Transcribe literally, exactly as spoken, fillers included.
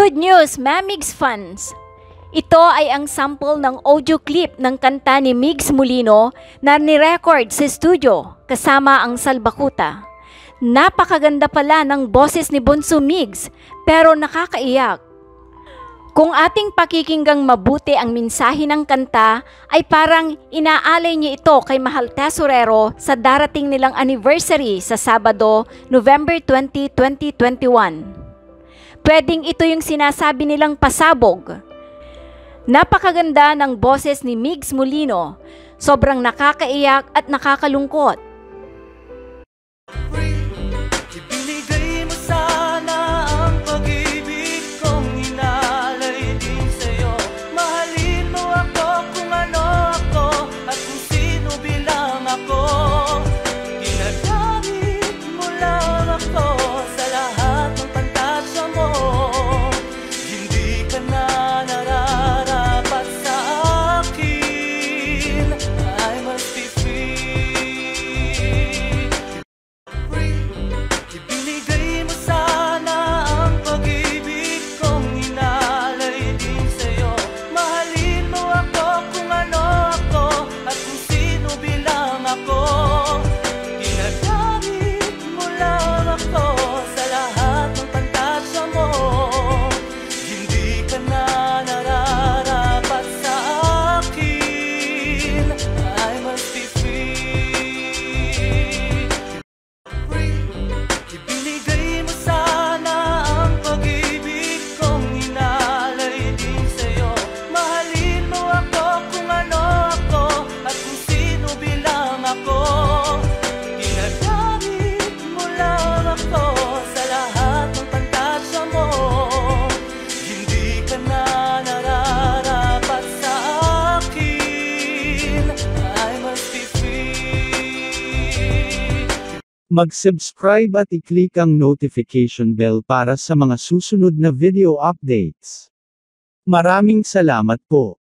Good news, Mygz fans! Ito ay ang sample ng audio clip ng kanta ni Mygz Molino na ni-record sa studio kasama ang salbakuta. Napakaganda pala ng boses ni Bunso Mygz pero nakakaiyak. Kung ating pakikinggang mabuti ang mensahe ng kanta ay parang inaalay niya ito kay Mahal Tesorero sa darating nilang anniversary sa Sabado, November twentieth, twenty twenty-one. Pwedeng ito yung sinasabi nilang pasabog. Napakaganda ng boses ni Mygz Molino. Sobrang nakakaiyak at nakakalungkot. Ibinigay mo sana ang pag-ibig kong inalay din sa'yo. Mahalin mo ako kung ano ako at kung sino bilang ako. Ginagamit mo lang ako sa lahat ng pantasya mo. Hindi ka na nararapat sa akin. I must be free. Ibinigay mo sana ang pag-ibig kong inalay din sa'yo. Mahalin mo ako kung ano ako at kung sino bilang ako. Ginagamit mo lang ako sa lahat ng pantasya mo. Hindi ka na nararapat sa akin. I must be free. Ibinigay mo sana ang pag-ibig kong inalay din sa'yo. Mahalin mo ako kung ano ako at kung sino bilang ako. Ginagamit mo lang ako sa lahat ng pantasya mo. Hindi ka na nararapat sa akin. I must be free. Mag-subscribe at i-click ang notification bell para sa mga susunod na video updates. Maraming salamat po.